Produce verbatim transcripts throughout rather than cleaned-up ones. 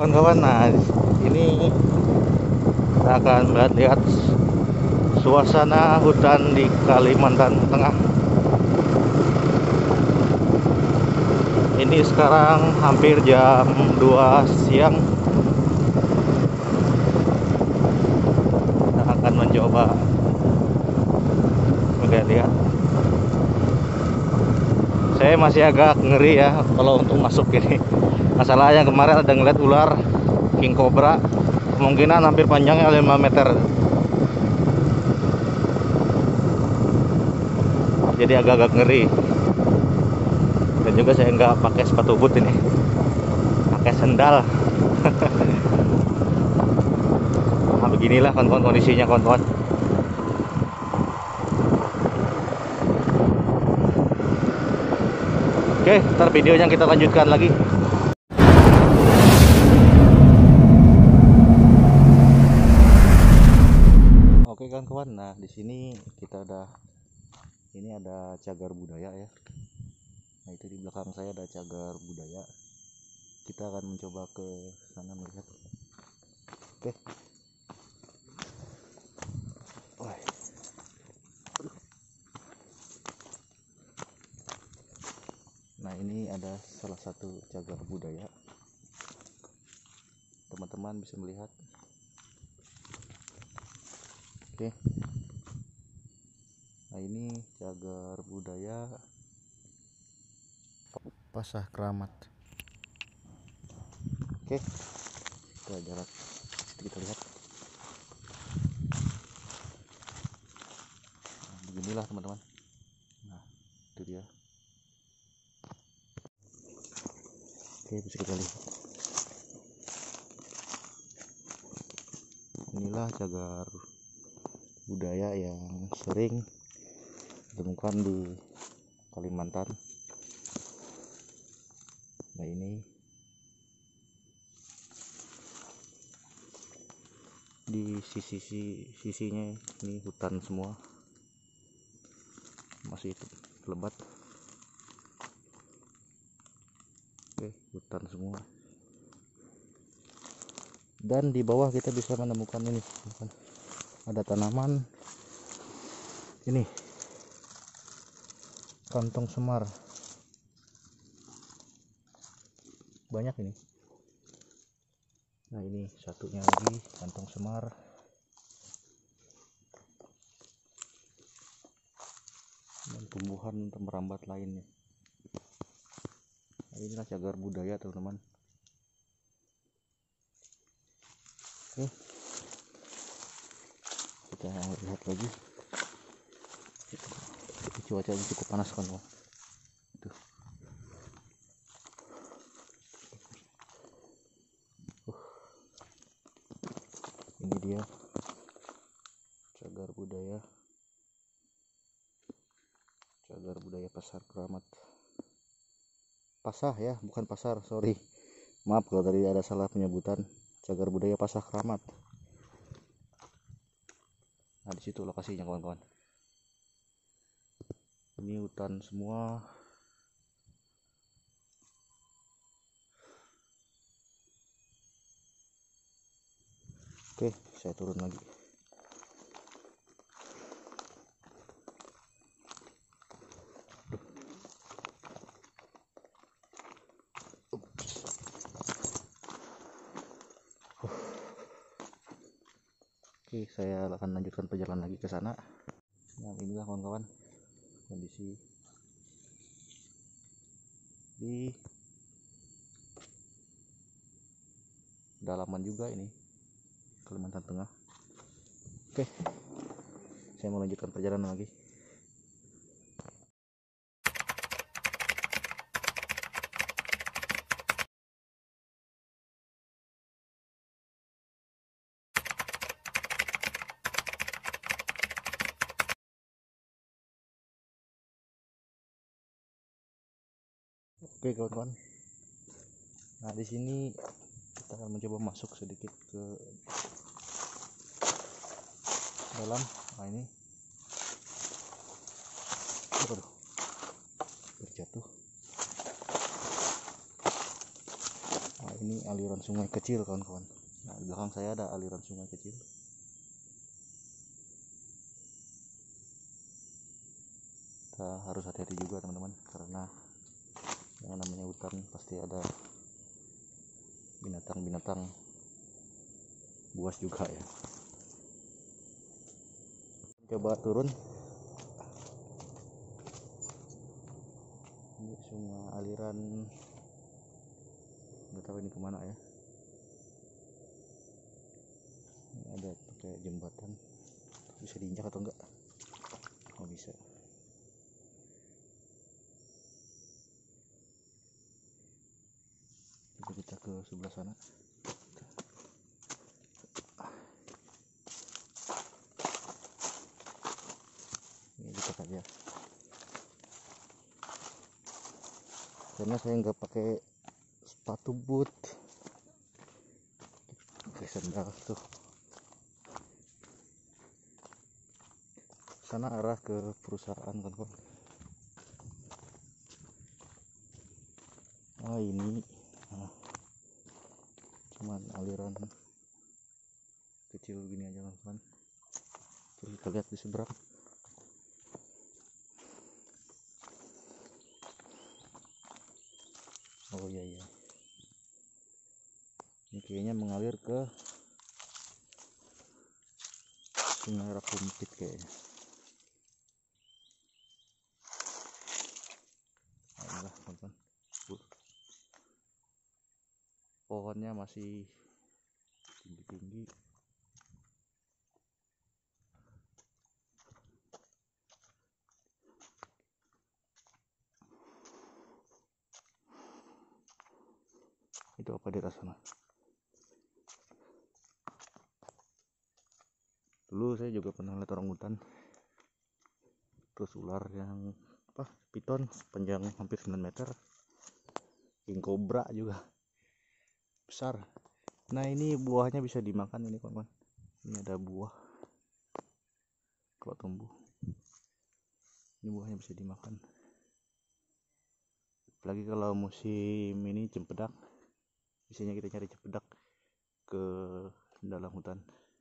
Kawan-kawan, nah ini kita akan melihat suasana hutan di Kalimantan Tengah. Ini sekarang hampir jam dua siang. Kita akan mencoba melihat. Saya masih agak ngeri ya kalau untuk masuk ini. Masalahnya kemarin ada ngeliat ular king cobra, kemungkinan hampir panjangnya lima meter. Jadi agak-agak ngeri. Dan juga saya nggak pakai sepatu boot ini, pakai sendal. Nah, beginilah kawan-kawan kondisinya kawan-kawan. Oke, ntar videonya kita lanjutkan lagi. Oke kawan-kawan, nah di sini kita ada, ini ada cagar budaya ya. Nah itu di belakang saya ada cagar budaya. Kita akan mencoba ke sana melihat. Oke. Nah ini ada salah satu cagar budaya. Teman-teman bisa melihat. Oke. Nah ini cagar budaya Pasah Keramat. Oke, kita jalan, kita lihat. Nah, beginilah teman-teman. Nah itu dia. Oke, bisa kita lihat. Inilah cagar budaya yang sering ditemukan di Kalimantan. Nah ini di sisi sisinya ini hutan semua, masih lebat. Oke, hutan semua. Dan di bawah kita bisa menemukan ini, ada tanaman ini, kantong semar. Banyak ini. Nah ini satunya lagi kantong semar. Dan tumbuhan merambat lainnya. Nah, inilah cagar budaya teman-teman. Oke, kita lihat lagi. Cuacanya cukup panas kan, Bang. Tuh. Uh. Ini dia cagar budaya, cagar budaya Pasar Keramat. Pasah ya, bukan pasar, sorry. Maaf kalau tadi ada salah penyebutan. Cagar budaya Pasar Keramat. Nah di situ lokasinya kawan-kawan. Ini hutan semua. Oke, saya turun lagi. Oke, saya akan lanjutkan perjalanan lagi ke sana. Nah inilah kawan-kawan kondisi di dalaman juga ini, Kalimantan Tengah. Oke, saya mau lanjutkan perjalanan lagi. Oke kawan-kawan, nah di sini kita akan mencoba masuk sedikit ke dalam. Nah ini, aduh, terjatuh. Nah Ini aliran sungai kecil kawan-kawan. Nah, di belakang saya ada aliran sungai kecil. Kita harus hati-hati juga teman-teman, karena yang namanya hutan pasti ada binatang-binatang buas juga ya. Coba turun. Ini sungai aliran, nggak tahu ini kemana ya. Ini ada pakai jembatan, bisa diinjak atau enggak? Oh bisa. Coba kita ke sebelah sana. Ini dekat aja. Karena saya nggak pakai sepatu boot, pakai sandal tuh. Sana arah ke perusahaan kan kawan. Ah ini nah, cuman aliran kecil begini aja kawan. Terus kita lihat di seberang. Oh iya iya, ini kayaknya mengalir ke Sungai Rakumpit kayaknya. Nah, teman-teman, pohonnya masih tinggi-tinggi. Itu apa di atas sana? Dulu saya juga pernah lihat orang hutan, terus ular yang apa piton panjang hampir sembilan meter, king cobra juga besar. Nah ini buahnya bisa dimakan ini kawan-kawan. Ini ada buah kalau tumbuh, ini buahnya bisa dimakan. Apalagi kalau musim ini cempedak, biasanya kita cari cempedak ke dalam hutan.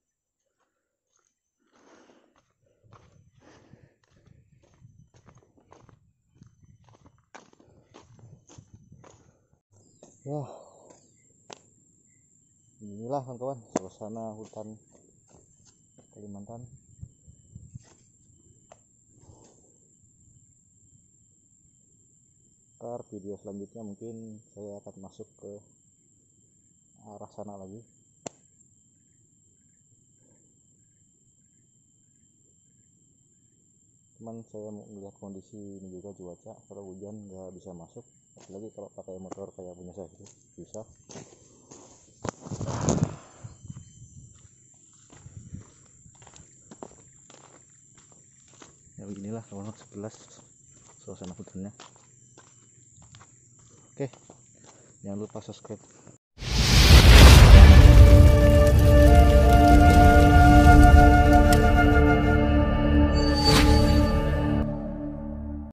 Wah, inilah kawan-kawan suasana hutan Kalimantan. Ntar video selanjutnya mungkin saya akan masuk ke arah sana lagi. Cuman saya mau melihat kondisi ini juga cuaca, kalau hujan nggak bisa masuk, apalagi kalau pakai motor kayak punya saya itu bisa. Ya beginilah kawan-kawan sekilas suasana hutannya. Oke, jangan lupa subscribe.